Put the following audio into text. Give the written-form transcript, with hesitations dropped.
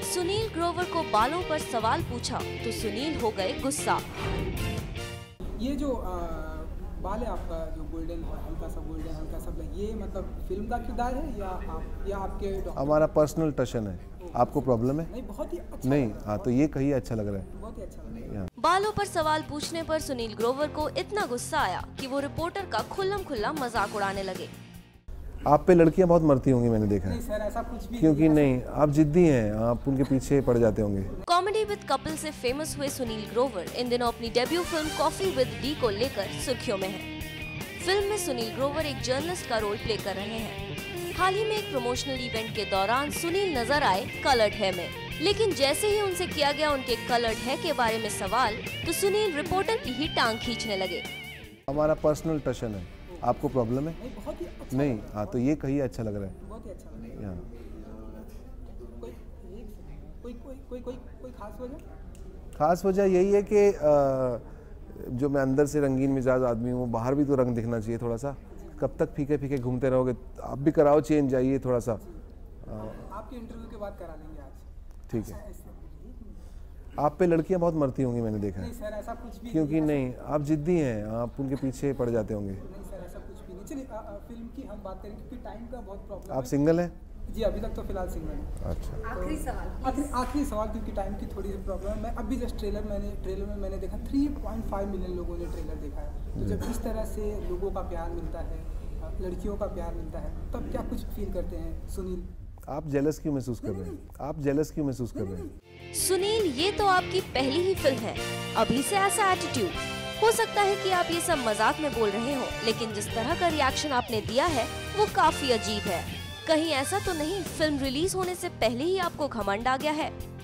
सुनील ग्रोवर को बालों पर सवाल पूछा तो सुनील हो गए गुस्सा। ये जो बाल है आपका, जो गोल्डन है, हल्का सा गोल्डन, हल्का सा ब्लैक, ये मतलब फिल्म का किरदार है या आपके हमारा पर्सनल टशन है। आपको प्रॉब्लम है? नहीं, बहुत ही अच्छा नहीं, हाँ तो ये कहीं अच्छा लग रहा है, बहुत ही अच्छा लग रहा है। बालों पर सवाल पूछने पर सुनील ग्रोवर को इतना गुस्सा आया कि वो रिपोर्टर का खुल्लम-खुल्ला मजाक उड़ाने लगे। आप पे लड़कियां बहुत मरती होंगी, मैंने देखा नहीं है। सर, ऐसा कुछ भी क्योंकि नहीं, आप जिद्दी हैं, आप उनके पीछे पड़ जाते होंगे। कॉमेडी विद कपिल से फेमस हुए सुनील ग्रोवर इन दिनों अपनी debut film coffee with D को लेकर सुर्खियों में हैं। फिल्म में सुनील ग्रोवर एक जर्नलिस्ट का रोल प्ले कर रहे हैं। हाल ही में एक प्रमोशनल इवेंट के दौरान सुनील नजर आए कलर्ड हेयर में, लेकिन जैसे ही उनसे किया गया उनके कलर्ड हेयर के बारे में सवाल तो सुनील रिपोर्टर की ही टांग खींचने लगे। हमारा पर्सनल टशन है। आपको प्रॉब्लम है? नहीं, बहुत ही अच्छा नहीं, हाँ तो ये कहीं अच्छा लग रहा है, बहुत ही अच्छा लग रहा है। कोई खास वजह? खास वजह यही है कि जो मैं अंदर से रंगीन मिजाज आदमी हूँ, बाहर भी तो रंग दिखना चाहिए थोड़ा सा। कब तक फीके फीके घूमते रहोगे? आप भी कराओ चेंज, जाइए थोड़ा सा। आपके इंटरव्यू के बाद करा लेंगे आज। ठीक है। आप पे लड़कियां बहुत मरती होंगी, मैंने देखा नहीं है। सर, ऐसा कुछ भी क्योंकि नहीं, आप जिद्दी हैं, आप उनके पीछे पड़ जाते होंगे। नहीं सर, ऐसा कुछ भी नहीं। चलिए फिल्म की हम बात करें क्योंकि टाइम का बहुत प्रॉब्लम आप है। सिंगल हैं? जी, अभी तक तो फिलहाल सिंगल है। अच्छा, आखिरी सवाल क्योंकि टाइम की थोड़ी सी प्रॉब्लम है। मैं अभी जस्ट ट्रेलर में मैंने देखा 3.5 मिलियन लोगों ने ट्रेलर देखा है। तो जब इस तरह से लोगों का प्यार मिलता है, लड़कियों का प्यार मिलता है, तब क्या कुछ फील करते हैं सुनील? आप जेलस क्यों महसूस कर रहे हैं? आप जेलस क्यों महसूस कर रहे हैं? सुनील, ये तो आपकी पहली ही फिल्म है, अभी से ऐसा एटीट्यूड? हो सकता है कि आप ये सब मजाक में बोल रहे हो, लेकिन जिस तरह का रिएक्शन आपने दिया है वो काफी अजीब है। कहीं ऐसा तो नहीं फिल्म रिलीज होने से पहले ही आपको घमंड आ गया है?